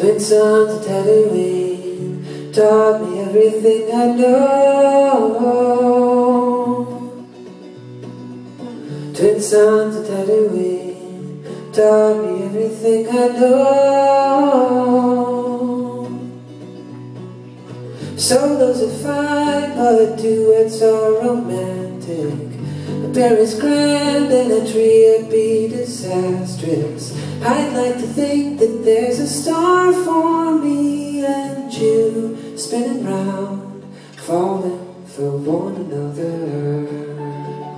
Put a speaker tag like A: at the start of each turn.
A: Twin sons of Tatooine taught me everything I know. Twin sons of Tatooine taught me everything I know. Solos are fine, but duets are romantic. A pair is grand and a trio be disastrous. I'd like to think that there's a star for me and you, spinning round, falling for one another.